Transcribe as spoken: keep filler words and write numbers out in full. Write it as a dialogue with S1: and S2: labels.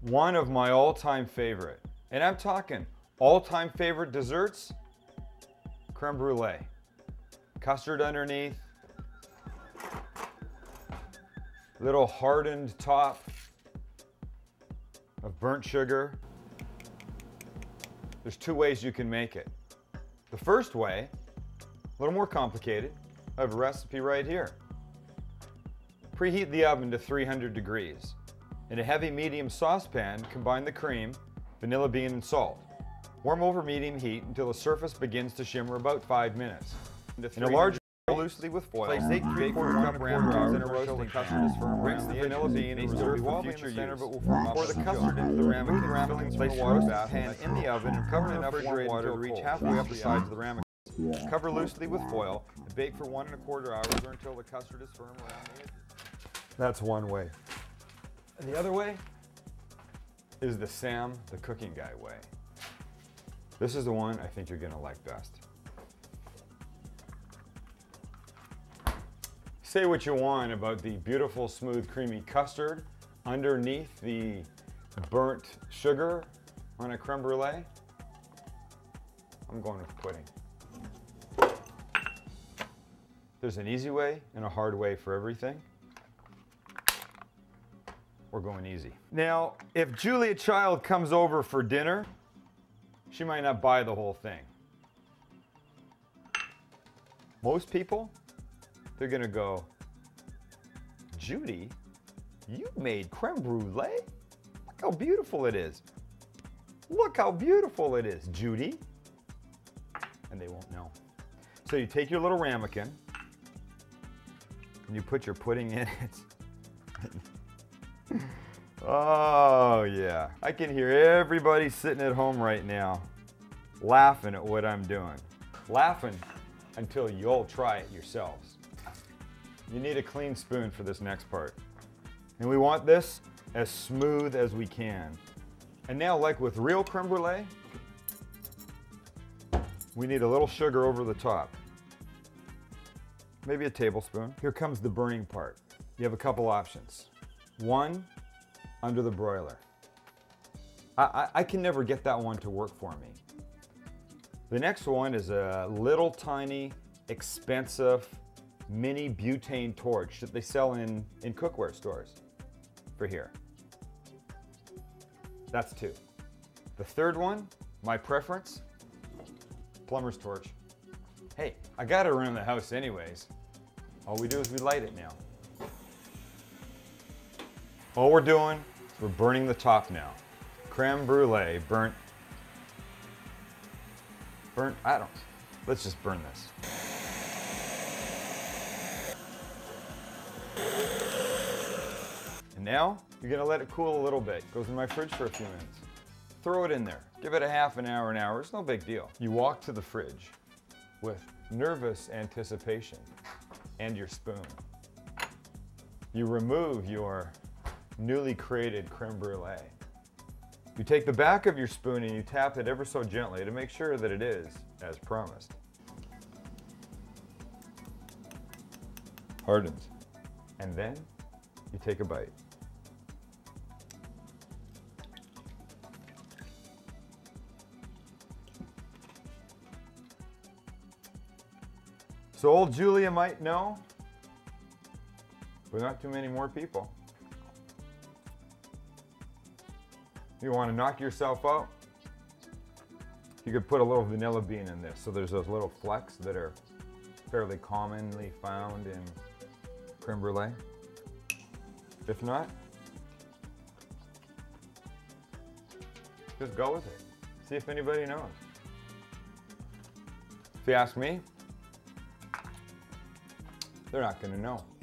S1: one of my all-time favorite, and I'm talking all-time favorite desserts, creme brulee. Custard underneath, little hardened top of burnt sugar. There's two ways you can make it. The first way, a little more complicated. I have a recipe right here. Preheat the oven to three hundred degrees. In a heavy medium saucepan, combine the cream, vanilla bean, and salt. Warm over medium heat until the surface begins to shimmer about five minutes. In a large bowl, loosely with foil, place eight three-quarter cup ramekins in a roasting custard is firm. Rinse the vanilla bean and reserve for future use. Pour the custard into the ramekin, filling place your roast pan in the oven and cover in enough warm water to reach halfway up the sides of the ramekin. Yeah. Cover loosely with foil and bake for one and a quarter hours or until the custard is firm around the edges. That's one way. And the other way is the Sam the Cooking Guy way. This is the one I think you're gonna like best. Say what you want about the beautiful, smooth, creamy custard underneath the burnt sugar on a creme brulee. I'm going with pudding. There's an easy way and a hard way for everything. We're going easy. Now, if Julia Child comes over for dinner, she might not buy the whole thing. Most people, they're gonna go, Judy, you made creme brulee? Look how beautiful it is. Look how beautiful it is, Judy. And they won't know. So you take your little ramekin and you put your pudding in it. Oh yeah, I can hear everybody sitting at home right now laughing at what I'm doing. Laughing until you'll try it yourselves. You need a clean spoon for this next part. And we want this as smooth as we can. And now, like with real creme brulee, we need a little sugar over the top. Maybe a tablespoon. Here comes the burning part. You have a couple options. One, under the broiler. I, I, I can never get that one to work for me. The next one is a little tiny, expensive, mini butane torch that they sell in, in cookware stores for here. That's two. The third one, my preference, plumber's torch. Hey, I got it around the house anyways. All we do is we light it now. All we're doing is we're burning the top now. Creme brulee, burnt, burnt, I don't, let's just burn this. And now, you're gonna let it cool a little bit. It goes in my fridge for a few minutes. Throw it in there. Give it a half an hour, an hour. It's no big deal. You walk to the fridge with nervous anticipation and your spoon. You remove your newly created creme brulee. You take the back of your spoon and you tap it ever so gently to make sure that it is as promised. Hardens. And then you take a bite. So old Julia might know, but not too many more people. You want to knock yourself out? You could put a little vanilla bean in this. So there's those little flecks that are fairly commonly found in creme brulee. If not, just go with it. See if anybody knows. If you ask me, they're not going to know.